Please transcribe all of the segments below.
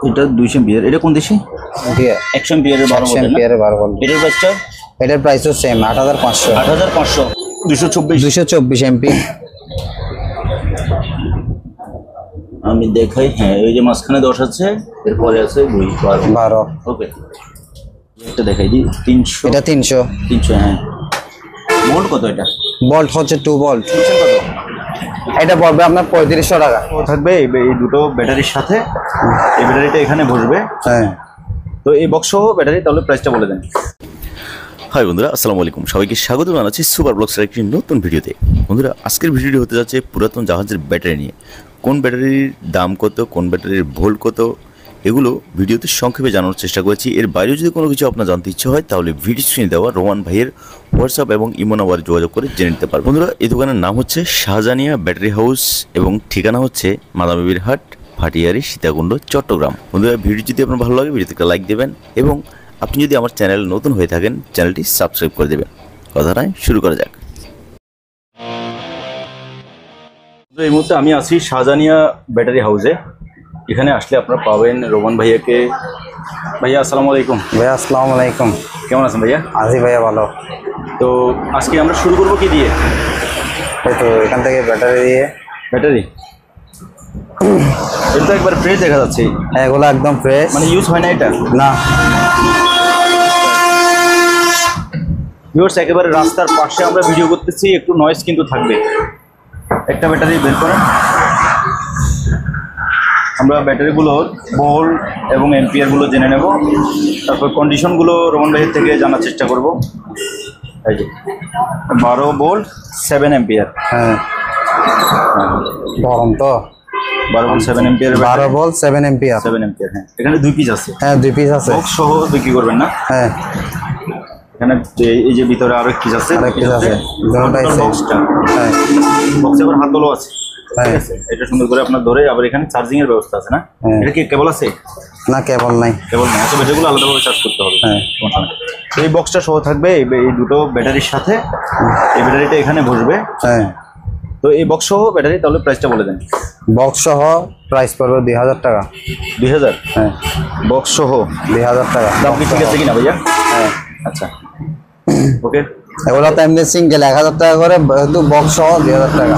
এটা 200 এমপিআর। এটা কোন দেশি? 100 এমপিআর 12 ভোল্ট। এটার প্রাইসটা? এটার প্রাইসও সেম 8500। 8500 224 এমপি। আমি দেখাই। হ্যাঁ, এই যে মাঝখানে 10 আছে, এরপরে আছে 12। ওকে, এটা দেখাই দিই। 300। এটা 300। হ্যাঁ। ভোল্ট কত এটা? ভোল্ট হচ্ছে 2 ভোল্ট। কত? এটা পড়বে আপনার 3500 টাকা। থাকবে এই দুটো ব্যাটারির সাথে। এই ব্যাটারিটা এখানে বসবে। হ্যাঁ। তো এই বক্স সহ ব্যাটারি, তাহলে প্রাইসটা বলে দেন। হাই বন্ধুরা, আসসালামু আলাইকুম। সবাইকে স্বাগত জানাচ্ছি সুপার ব্লগসের একটি নতুন ভিডিওতে। বন্ধুরা, আজকের ভিডিওটি হতে যাচ্ছে পুরাতন জাহাজের ব্যাটারি নিয়ে। কোন ব্যাটারির দাম কত, কোন ব্যাটারির ভোল্ট কত, এগুলো ভিডিওতে সংক্ষেপে জানানোর চেষ্টা করেছি। এর বাইরেও যদি কোনো কিছু আপনার জানতে ইচ্ছে হয়, তাহলে ভিডিও স্ক্রিনে দেওয়া রোমান ভাইয়ের হোয়াটসঅ্যাপ এবং ইমো নাম্বারে যোগাযোগ করে জেনে নিতে পারবেন। বন্ধুরা, এই দোকানের নাম হচ্ছে শাহজানিয়া ব্যাটারি হাউস এবং ঠিকানা হচ্ছে মাদামীর হাট, ভাটিয়ারি, সীতাকুণ্ড, চট্টগ্রাম। বন্ধুরা, ভিডিও যদি আপনার ভালো লাগে, ভিডিওতে একটা লাইক দেবেন এবং আপনি যদি আমার চ্যানেল নতুন হয়ে থাকেন, চ্যানেলটি সাবস্ক্রাইব করে দেবেন। কথা নয়, শুরু করা যাক। এই মুহূর্তে আমি আছি শাহজানিয়া ব্যাটারি হাউসে। এখানে আসলে আপনারা পাবেন রোমান ভাইয়াকে। ভাইয়া আসসালামু আলাইকুম। ভাইয়া আসসালামু আলাইকুম। কেমন আছেন ভাইয়া? আজি ভাইয়া ভালো। তো আজকে আমরা শুরু করবো কি দিয়ে? এই তো এখান থেকে ব্যাটারি দিয়ে। ব্যাটারি এটা তো একবার ফ্রেশ দেখা যাচ্ছে। এগুলো একদম ফ্রেশ, মানে ইউজ হয় না এটা? না। ভিউয়ার্স, একেবারে রাস্তার পাশে আমরা ভিডিও করতেছি, একটু নয়েজ কিন্তু থাকবে। একটা ব্যাটারি বের করেন। আমরা ব্যাটারিগুলোর ভোল্ট এবং এম্পিয়ারগুলো জেনে নেব, তারপর কন্ডিশনগুলো রোমান ভাইয়ের থেকে জানার চেষ্টা করব। এই যে 12 ভোল্ট 7 এম্পিয়ার। হ্যাঁ, গরম তো। 12 volt 7 ampere. 12 volt 7 ampere. 7 ampere. হ্যাঁ, এখানে 2 পিস আছে। হ্যাঁ, 2 পিস আছে। বক্স সহ বিক্রি করবেন না? হ্যাঁ, এখানে এই যে ভিতরে আরো এক পিস আছে। আরেক পিস আছে। দুটোটাই সেম। বক্সটা। হ্যাঁ, বক্সে আবার হাতলও আছে। হ্যাঁ। ঠিক আছে, এটা সুন্দর করে আপনার ধরে, আবার এখানে চার্জিং এর ব্যবস্থা আছে না? হ্যাঁ। এটা কি কেবল আছে? না, কেবল নাই। কেবল না, তো ব্যাটারিগুলো আলাদাভাবে চার্জ করতে হবে। হ্যাঁ। এই বক্সটা সহ থাকবে এই দুটো ব্যাটারির সাথে। এই ব্যাটারিটা এখানে বসবে। হ্যাঁ। তো এই বক্স সহ ব্যাটারি, তাহলে প্রাইসটা বলে দেন। বক্স সহ প্রাইস পড়বে 2000 টাকা। 2000? হ্যাঁ, বক্স সহ 2000 টাকা। দাম কি ঠিক আছে কিনা ভাইয়া? হ্যাঁ। আচ্ছা, ওকে। এগুলো তো এমনি সিঙ্গেল 1000 টাকা করে, কিন্তু বক্স সহ 2000 টাকা।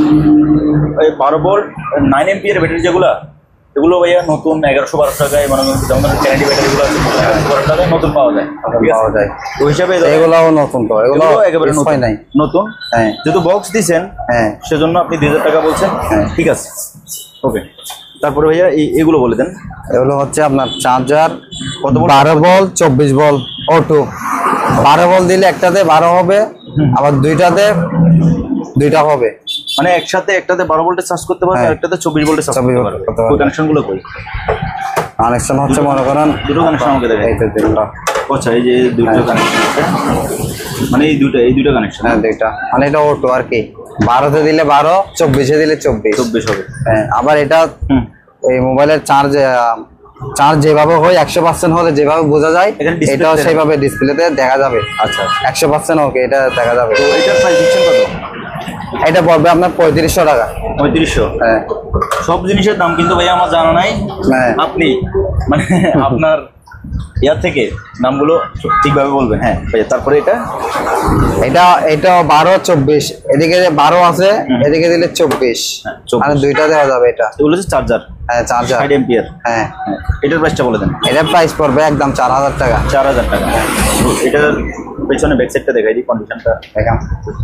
এই 12 ভোল্ট 9 এমপিয়ার ব্যাটারি যেগুলো, এগুলো ভাইয়া নতুন 1100-1200 টাকায়, মানে যেমন ক্যানাডি ব্যাটারিগুলো আছে 1100-1200 টাকায় নতুন পাওয়া যায়। পাওয়া যায় তো হিসাবে এগুলোও নতুন। তো এগুলো একেবারে নতুন নাই, নতুন। হ্যাঁ। যেহেতু বক্স দিয়েছেন, হ্যাঁ, সেজন্য আপনি 2000 টাকা বলছেন। হ্যাঁ, ঠিক আছে, ওকে। তারপরে ভাইয়া এগুলো বলে দেন। এগুলো হচ্ছে আপনার চার্জার। কত volt? 12 volt 24 volt auto. 12 volt দিলে একটাতে 12 হবে, আবার দুইটাতে দুইটা হবে। মানে একটাতে 12 ভোল্টে চার্জ করতে পারবে, হ্যাঁ। আরেকটাতে 24 ভোল্টে চার্জ করতে পারবে। ওই কানেকশনগুলো কই? কানেকশন হচ্ছে মনে করেন দুটো কানেকশন আমাকে দেখাই। এই তো তিনটা। আচ্ছা, এই যে দুটো কানেকশন আছে, মানে এই দুটো কানেকশন। হ্যাঁ, দুইটা। মানে এটা অটো আর কি। 12তে দিলে 12, 24-এ দিলে 24 হবে। হ্যাঁ, আবার এটা এই মোবাইলের চার্জ যেভাবে হয় 100% হলে যেভাবে বোঝা যায়, এটাও সেইভাবে ডিসপ্লেতে দেখা যাবে। আচ্ছা, 100% ওকে, এটা দেখা যাবে। তো এটার প্রাইস দিচ্ছেন কত? এটা পড়বে আপনার 3500 টাকা। 3500? হ্যাঁ। সব জিনিসের দাম কিন্তু ভাই আমার জানা নাই। হ্যাঁ। আপনি মানে আপনার ইয়ার থেকে দামগুলো ঠিকভাবে বলবেন। হ্যাঁ ভাইয়া, তারপরে এটা 12, 24, এদিকে 12 আছে, এদিকে দিলে 24, মানে দুইটা দেওয়া যাবে। এটা এগুলো হচ্ছে চার্জার। হ্যাঁ, চার্জার 60 এম্পিয়ার। হ্যাঁ। এটার প্রাইসটা বলে দেন। এটার প্রাইস পড়বে একদম 4000 টাকা। 4000 টাকা। এটার পেছনে ব্যাক সাইডটা দেখাই দিই, কন্ডিশনটা দেখাম।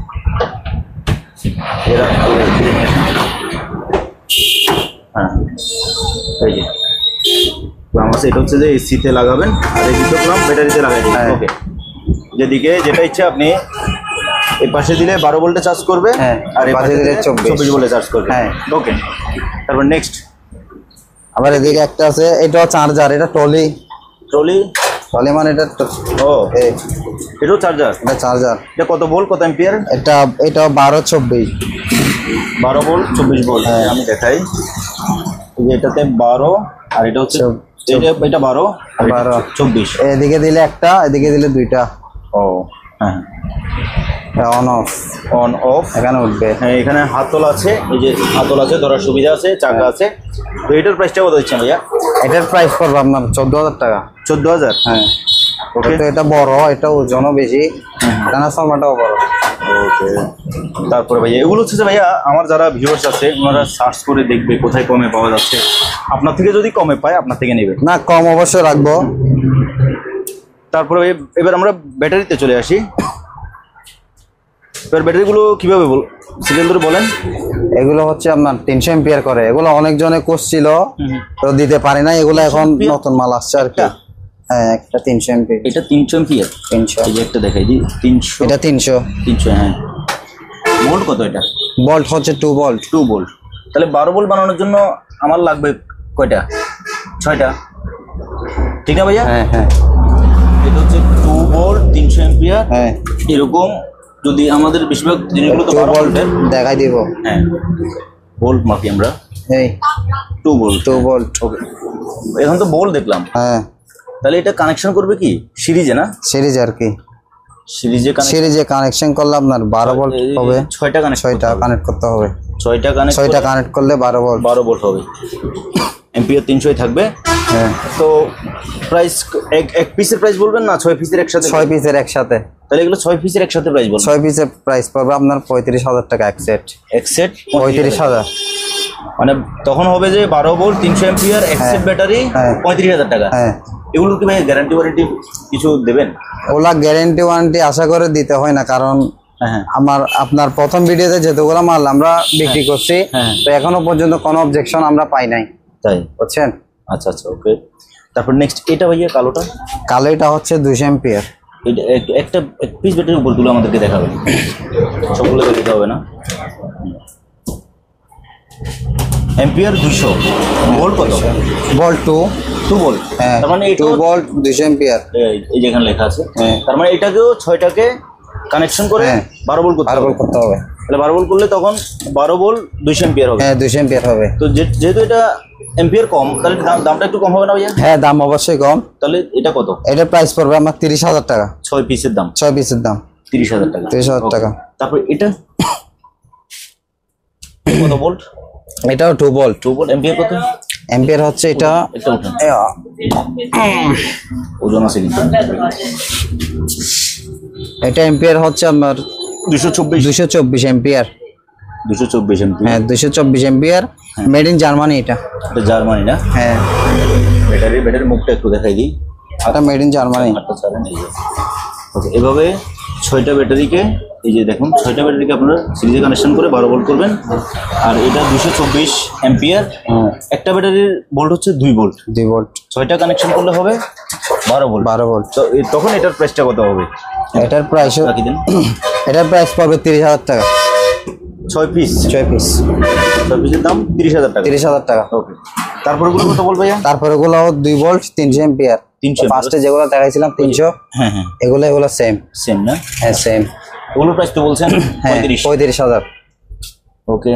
হ্যাঁ, এই যে আমার এটা হচ্ছে যে এসিতে লাগাবেন, আর এই দুটো গ্রাম ব্যাটারিতে লাগাই দিবেন। ওকে, যেদিকে যেটা ইচ্ছা আপনি এই পাশে দিলে 12 ভোল্টে চার্জ করবে, আর এই পাশে দিলে 24 ভোল্টে চার্জ করবে। হ্যাঁ, ওকে। তারপর নেক্সট আবার এদিকে একটা আছে, এটাও চার্জার। এটা ট্রলি মানে এটা এটাও চার্জার। এটা চার্জার। এটা কত ভোল্ট, কত এম্পিয়ার? এটা 12, 24। 12 ভোল্ট 24 ভোল্ট। হ্যাঁ, আমি দেখাই। এটাতে 12, আর এটা হচ্ছে এটা 12 আর 24। এদিকে দিলে একটা, এদিকে দিলে দুইটা। ও হ্যাঁ, অন অফ অন অফ এখানে উঠবে। হ্যাঁ, এখানে হাতল আছে, এই যে হাতল আছে, ধরার সুবিধা আছে, চাকা আছে। তো এটার প্রাইসটা কত দিচ্ছেন ভাইয়া? এটার প্রাইস পড়বে আপনার 14,000 টাকা। 14,000? হ্যাঁ ওকে। তো এটা বড়, এটা ওজনও বেশি, ট্রান্সফরমারটাও বড়। ওকে। তারপরে ভাইয়া এগুলো হচ্ছে যে ভাইয়া আমার যারা ভিউয়ার্স আছে ওনারা সার্চ করে দেখবে কোথায় কমে পাওয়া যাচ্ছে, আপনার থেকে যদি কমে পায় আপনার থেকে নেবে না, কম অবশ্যই রাখবো। তারপরে এবার আমরা ব্যাটারিতে চলে আসি। এবার ব্যাটারিগুলো কিভাবে সিরিয়াল ধরে বলেন। এগুলো হচ্ছে আপনার 300 এম্পিয়ার করে। এগুলো অনেকজনে করছিল তো দিতে পারি না, এগুলো এখন নতুন মাল আসছে আর কি। হ্যাঁ, একটা 300 এম্পিয়ার। এটা 300 এম্পিয়ার। 300। এই যে একটা দেখাই দিই, 300। এটা 300। হ্যাঁ। ভোল্ট কত এটা? ভোল্ট হচ্ছে 2 ভোল্ট। 2 ভোল্ট। তাহলে 12 ভোল্ট বানানোর জন্য আমার লাগবে কয়টা? 6টা, ঠিক না ভাইয়া? হ্যাঁ হ্যাঁ। এটা হচ্ছে 2 ভোল্ট 300 এম্পিয়ার। হ্যাঁ, এরকম যদি আমাদের বেশিরভাগ জিনিসগুলো তো 2 12 ভোল্ট ভোল্টের। দেখাই দিব। হ্যাঁ, ভোল্ট মাপি আমরা। এই 2 ভোল্ট। 2 ভোল্ট। ওকে। এখন তো ভোল্ট দেখলাম। হ্যাঁ, তাহলে এটা কানেকশন করবে কি সিরিজে? না, সিরিজ আর কি। সিরিজে কানেকশন করলে আপনার 12 ভোল্ট হবে। 6টা কানেকশন, 6টা কানেক্ট করতে হবে। 6টা কানেক্ট করলে 12 ভোল্ট। 12 ভোল্ট হবে। এম্পিয়ার 300 থাকবে। হ্যাঁ। তো প্রাইস এক পিসের প্রাইস বলবেন না 6 পিসের একসাথে? 6 পিসের একসাথে। তাহলে এগুলো 6 পিসের একসাথে প্রাইস বলুন। 6 পিসের প্রাইস পড়বে আপনার 35,000 টাকা এক সেট। এক সেট 35,000। মানে তখন হবে যে 12 ভোল্ট 300 এম্পিয়ার এক সেট ব্যাটারি 35,000 টাকা। হ্যাঁ। এগুলো কি ভাই গ্যারান্টি ওয়ারেন্টি কিছু দেবেন? ওলা গ্যারান্টি ওয়ারেন্টি আশা করে দিতে হয় না, কারণ হ্যাঁ। আপনার প্রথম ভিডিওতে যেগুলো মাল আমরা বিক্রি করছি হ্যাঁ। তো এখনো পর্যন্ত কোনো অবজেকশন আমরা পাই নাই, তাই? বুঝছেন? আচ্ছা আচ্ছা, ওকে। তারপর নেক্সট এটা ভাইয়া কালোটা। কালো এটা হচ্ছে 200 এম্পিয়ার। এটা একটা এক পিস ব্যাটারির উপর তুলে আমাদেরকে দেখাবেন, সবগুলো দেখাতে হবে না। এম্পিয়ার 200, ভোল্ট কত? Volt 2 volt. হ্যাঁ, তার মানে 2 ভোল্ট 200 এম্পিয়ার। এই যেখানে লেখা আছে। হ্যাঁ। তার মানে এটাকেও 6টাকে কানেকশন করে 12 ভোল্ট করতে 12 হবে। ভোল্ট করতে হবে। তাহলে 12 ভোল্ট করলে তখন 12 ভোল্ট 200 এম্পিয়ার হবে। হ্যাঁ, 200 এম্পিয়ার হবে। তো যেহেতু এটা এম্পিয়ার কম, তাহলে দামটা একটু কম হবে না ভাইয়া? হ্যাঁ, দাম অবশ্যই কম। তাহলে এটা কত? এটার প্রাইস পড়বে আমার 30,000 টাকা। 6 পিসের দাম? 6 পিসের দাম 30,000 টাকা। 30,000 টাকা। তারপর এটা কত ভোল্ট? এটাও 2 ভোল্ট। 2 ভোল্ট। এম্পিয়ার কত? এম্পিয়ার হচ্ছে এটা একটা উঠেন, ওজন আছে কিন্তু। এটা এম্পিয়ার হচ্ছে আপনার 224 এম্পিয়ার। 224 এম্পিয়ার। হ্যাঁ, 224 এম্পিয়ার। মেড ইন জার্মানি এটা। এটা জার্মানি না? হ্যাঁ, ব্যাটারির মুখটা একটু দেখাই দিই। এটা মেড ইন জার্মানি। আটটা ছাড়েন, এই যে। ওকে, এভাবে 6টা ব্যাটারিকে, এই যে দেখুন 6টা ব্যাটারিকে আপনারা সিরিজে কানেকশন করে 12 ভোল্ট করবেন। আর এটা 224 এম্পিয়ার। একটা ব্যাটারির ভোল্ট হচ্ছে 2 ভোল্ট। 2 ভোল্ট। 6টা কানেকশন করলে হবে 12 ভোল্ট। 12 ভোল্ট। তো তখন এটার প্রাইসটা কত হবে? এটার প্রাইস রাখি দেন। এটার প্রাইস পড়বে 30,000 টাকা। 6 পিস। 6 পিস। 6 পিসের দাম 30,000 টাকা। 30,000 টাকা। ওকে। তারপরে গুলো কত বলবো ভাইয়া? তারপরে এগুলো 2 ভোল্ট 300 এম্পিয়ার। 300। ফার্স্টে যেগুলো দেখাইছিলাম 300। হ্যাঁ হ্যাঁ, এগুলো সেম না? হ্যাঁ, সেম। ওগুলোর প্রাইস তো বলছেন হ্যাঁ, 35,000। ওকে।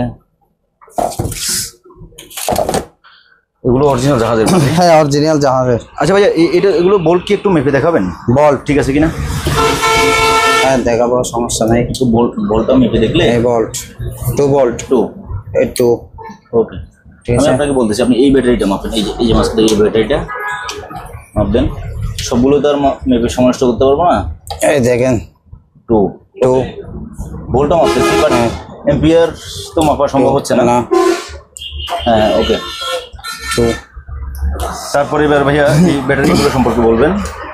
এগুলো অরিজিনাল জাহাজের? হ্যাঁ, অরিজিনাল জাহাজের। আচ্ছা ভাইয়া, এগুলো বোল্ট কি একটু মেপে দেখাবেন? বল্ট ঠিক আছে কিনা? হ্যাঁ, দেখাবো, সমস্যা নাই। একটু বোল্টটা মেপে দেখলে। এই বল্ট 2 ভোল্ট 2। এই 2। ওকে, ঠিক আমি আছে। আপনাকে বলতেছি আপনি এই ব্যাটারিটা মাপেন। এই যে মাঝখানে এই ব্যাটারিটা মাপ দেন। সবগুলো তো আর মেপে সমানষ্ট করতে পারবো না। এই দেখেন 2 ভোল্টটা মাপতেছি, বাট এম্পিয়ার তো মাপা সম্ভব হচ্ছে না। হ্যাঁ, ওকে। 2। তারপরে এবার ভাইয়া এই ব্যাটারিগুলো সম্পর্কে বলবেন।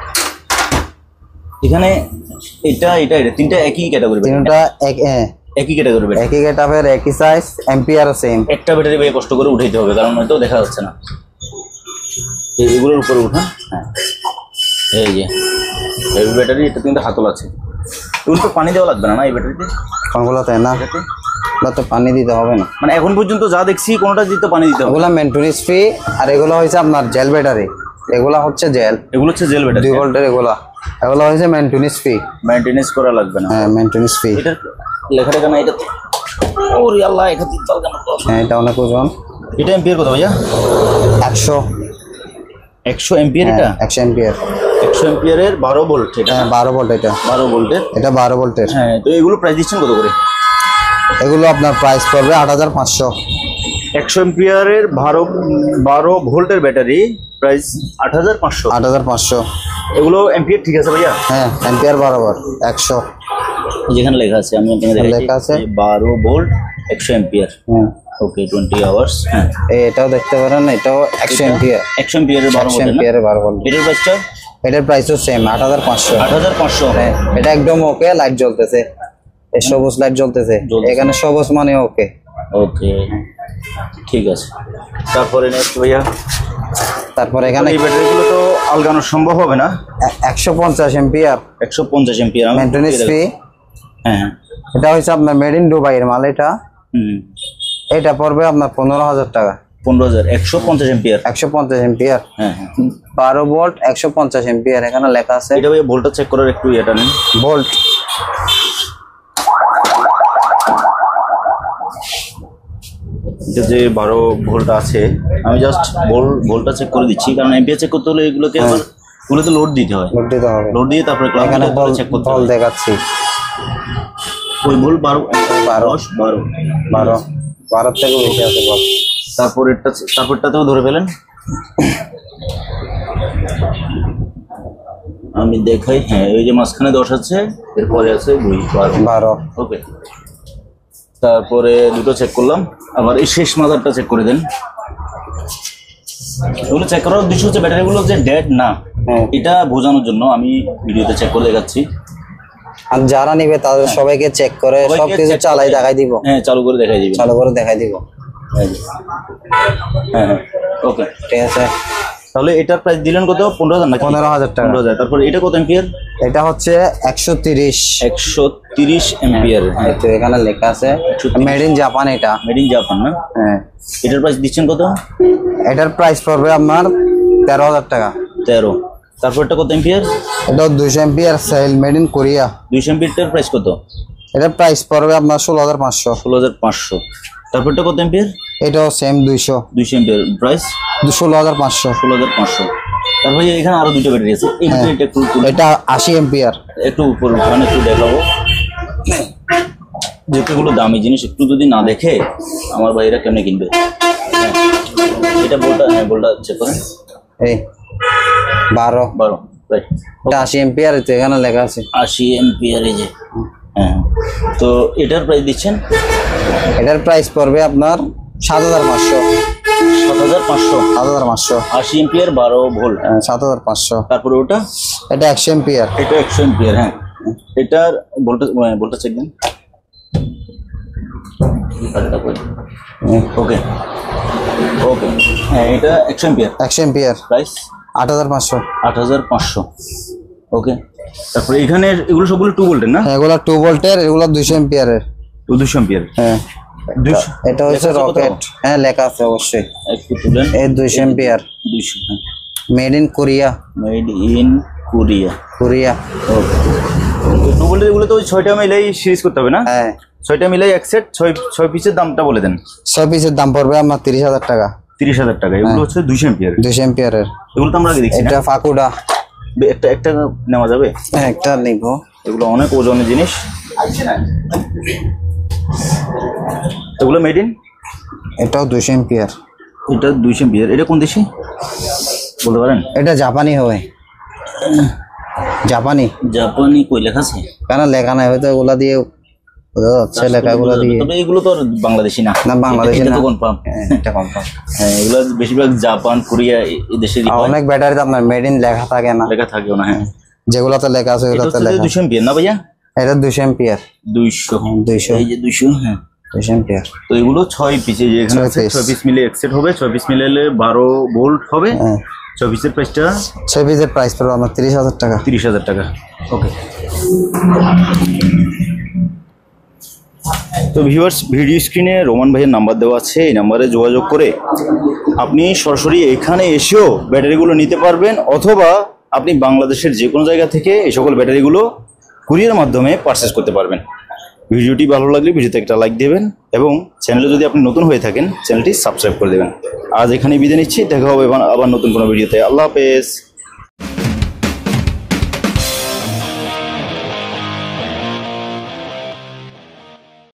এখানে এটা তিনটা একই ক্যাটাগরি? তিনটা একই ক্যাটাগরি ব্যাটারি, একই গেটআপের, একই সাইজ, এম্পিয়ার সেম। একটা ব্যাটারি ভাই কষ্ট করে উঠাইতে হবে, কারণ হয়তো দেখা যাচ্ছে না। এগুলোর উপরে উঠান। হ্যাঁ, এই যে হেভি ব্যাটারি, এটা কিন্তু হাতল আছে। এগুলো তো পানি দেওয়া লাগবে না এই ব্যাটারিতে? কোনগুলোতে না, তো পানি দিতে হবে না। মানে এখন পর্যন্ত যা দেখছি কোনোটা দিতে পানি দিতে হবে? এগুলো মেইনটেনেন্স ফ্রি। আর এগুলো হচ্ছে আপনার জেল ব্যাটারি। এগুলো হচ্ছে জেল। এগুলো হচ্ছে জেল ব্যাটারি 2 ভোল্টের। এগুলো হচ্ছে মেইনটেনেন্স ফ্রি। মেইনটেনেন্স করা লাগবে না? হ্যাঁ, মেইনটেনেন্স ফ্রি। এটা লেখাটা কেন এটা? ওরে আল্লাহ, এটা তিনটাল কেন? হ্যাঁ, এটা অনেক ওজন। এটা এম্পিয়ার কত ভাইয়া? 100 100 এম্পিয়ার। এটা 100 এম্পিয়ার। 100 এম্পিয়ারের 12 ভোল্ট, এটা হ্যাঁ 12 ভোল্ট, এটা 12 ভোল্টের। এটা 12 ভোল্টের। হ্যাঁ, তো এগুলো প্রাইস দিচ্ছেন কত করে? এগুলো আপনার প্রাইস পড়বে 8500। 100 এম্পিয়ারের 12 ভোল্টের ব্যাটারি প্রাইস 8500। 8500। এগুলো এম্পিয়ার ঠিক আছে ভাইয়া? হ্যাঁ এম্পিয়ার বরাবর 100 যেখানে লেখা আছে, আমি আপনাকে দেখাচ্ছি, লেখা আছে 12 ভোল্ট 100 এম্পিয়ার। হ্যাঁ ওকে, 20 আওয়ার্স। হ্যাঁ, এটাও দেখতে পারেন, এটাও 100 এম্পিয়ার। 100 এম্পিয়ারের 12 100 ভোল্ট। এম্পিয়ারের 12 ভোল্ট। এটার প্রাইসটা? এটার প্রাইসও সেম 8500। 8500। হ্যাঁ এটা একদম ওকে, লাইট জ্বলতেছে, এই সবুজ লাইট জ্বলতেছে, এখানে সবুজ মানে ওকে। ওকে, ঠিক আছে। তারপরে নেক্সট ভাইয়া, তারপর এখানে এই ব্যাটারিগুলো তো আলগানো সম্ভব হবে না। 150 এম্পিয়ার 150 এম্পিয়ার। Maintenance free. হ্যাঁ হ্যাঁ। এটা হচ্ছে আপনার মেড ইন দুবাইয়ের মাল। এটা হুম, এটা পড়বে আপনার 15000 টাকা। 15000। 150 এম্পিয়ার। 150 এম্পিয়ার। হ্যাঁ হ্যাঁ। 12 ভোল্ট 150 এম্পিয়ার, এখানে লেখা আছে। এটা ভাইয়া ভোল্টটা চেক করার একটু এটা নেন। ভোল্ট এটা যে 12 ভোল্ট আছে, আমি জাস্ট ভোল্টটা চেক করে দিচ্ছি, কারণ এম্পিয়ার চেক করতে হলে এগুলোকে আবার এগুলোতে লোড দিতে হয়। লোড দিতে হবে। লোড দিয়ে তারপরে এখানে ক্লাউড চেক করতে ভোল্ট হয়। দেখাচ্ছি ওই ভোল্ট 12 12 থেকে বেশি আছে ভোল্ট। তারপরটাতেও ধরে ফেলেন। আমি দেখাই। হ্যাঁ, ওই যে মাঝখানে 10 আছে, এরপরে আছে 2 12। ওকে, তারপরে দুটো চেক করলাম, আবার এই শেষ মাদারটা চেক করে দেন। এগুলো চেক করার উদ্দেশ্য হচ্ছে ব্যাটারিগুলো যে ডেড না, এটা বোঝানোর জন্য আমি ভিডিওতে চেক করে দেখাচ্ছি। আর যারা নিবে তাদের সবাইকে চেক করে সবকিছু চালাই দেখাই দিব। হ্যাঁ, চালু করে দেখাই দিবেন। চালু করে দেখাই দিব। হ্যাঁ হ্যাঁ, ওকে, ঠিক আছে। তাহলে এটার প্রাইস দিলেন কত? 15000 নাকি? 15000 টাকা। 15000। তারপর এটা কত এম্পিয়ার? এটা হচ্ছে 130 এম্পিয়ার। হ্যাঁ, এই তো এখানে লেখা আছে মেড ইন জাপান। এটা মেড ইন জাপান না? হ্যাঁ। এটার প্রাইস দিচ্ছেন কত? এটার প্রাইস পড়বে আপনার 13000 টাকা। 13। তারপরটা কত এম্পিয়ার? এটা 200 ampere cell made in Korea. 200 এম্পিয়ারটার প্রাইস কত? এটার প্রাইস পড়বে আপনার 16500। 16500। তারপরটা কত এম্পিয়ার? এটাও সেম 200 এম্পিয়ার, প্রাইস 16500। 16500। তারপরে এখানে আরো দুটো ব্যাটারি আছে, এই ব্যাটারিটা একটু এটা 80 এম্পিয়ার। একটু উপর ওখানে একটু দেখাবো, যেহেতু এগুলো দামি জিনিস, একটু যদি না দেখে আমার ভাইরা কেমনে কিনবে। হ্যাঁ, এটা বলটা চেক করেন। এই 12 রাইট। এটা 80 এম্পিয়ার। তো এখানে লেখা আছে 80 এম্পিয়ার। এই যে, হ্যাঁ, তো এটার প্রাইস দিচ্ছেন? এটার প্রাইস পড়বে আপনার 7500। 7500। 7500। 80 এম্পিয়ার 12 ভোল্ট। 7500। তারপরে ওটা? এটা 100 এম্পিয়ার। এটা 100 এম্পিয়ার। হ্যাঁ, এটার ভোল্টেজ চেক দেন। ওকে ওকে, হ্যাঁ, এটা 100 এম্পিয়ার। 100 এম্পিয়ার। প্রাইস 8500। 8500। ওকে, তারপরে এখানে এগুলো সবগুলো 2 ভোল্টের না? এগুলো 2 ভোল্টের, এগুলো 200 এম্পিয়ারের। 200 এম্পিয়ার। হ্যাঁ, এটা হচ্ছে রকেট। হ্যাঁ, লেখা আছে অবশ্যই। একটু তুলেন। এই 200 এম্পিয়ার। 200। হ্যাঁ, made in Korea. Made in Korea. Korea. Okay, 2 ভোল্টের এগুলো তো ওই 6টা মিলাই সিরিজ করতে হবে না? হ্যাঁ, 6টা মিলাই এক সেট, 6 পিসের দামটা বলে দেন। 6 পিসের দাম পড়বে আপনার 30000 টাকা। 30000 টাকা। এগুলো হচ্ছে 200 এম্পিয়ার। 200 এম্পিয়ারের। এগুলো তো আমরা আগে দেখছি না? এটা ফাকুডা। একটা নেওয়া যাবে? হ্যাঁ, একটা নিব। এগুলো অনেক ওজনের জিনিস। এগুলো মেড ইন? এটাও 200 এম্পিয়ার। এটা 200 এম্পিয়ার। এটা কোন দেশি বলতে পারেন? এটা জাপানি হবে। জাপানি কই লেখা আছে? কেন লেখা নাই, হয়তো ওগুলা দিয়ে বোঝা যাচ্ছে, লেখাগুলো দিয়ে। তবে এগুলো তো আর বাংলাদেশি না। না, বাংলাদেশি না। এটা তো কনফার্ম। এটা কনফার্ম। হ্যাঁ, এগুলো বেশিরভাগ জাপান, কোরিয়া এই দেশেরই হয়। অনেক ব্যাটারিতে আপনার মেড ইন লেখা থাকে না। লেখা থাকেও না। হ্যাঁ, যেগুলোতে লেখা আছে ওগুলোতে লেখা। 200 এম্পিয়ার না ভাইয়া? এটা 200 এম্পিয়ার। 200। এই যে 200। হ্যাঁ, 200 এম্পিয়ার। তো এগুলো 6 পিসে, যে এখানে 6 পিস মিলে এক সেট হবে। 6 পিস মিলে 12 ভোল্ট হবে। 6 পিসের প্রাইসটা? 6 পিসের প্রাইস পড়বে আমার 30000 টাকা। 30000 টাকা। ওকে, তো ভিউয়ার্স, ভিডিও স্ক্রিনে রোমান ভাইয়ের নাম্বার দেওয়া আছে, এই নাম্বারে যোগাযোগ করে আপনি সরাসরি এখানে এসেও ব্যাটারিগুলো নিতে পারবেন, অথবা আপনি বাংলাদেশের যে কোনো জায়গা থেকে এই সকল ব্যাটারিগুলো কুরিয়ার মাধ্যমে পারচেস করতে পারবেন। ভিডিওটি ভালো লাগলে ভিডিওতে একটা লাইক দেবেন, এবং চ্যানেলে যদি আপনি নতুন হয়ে থাকেন চ্যানেলটি সাবস্ক্রাইব করে দেবেন। আজ এখানেই বিদায় নিচ্ছি, দেখা হবে আবার নতুন কোনো ভিডিওতে। আল্লাহ হাফেজ।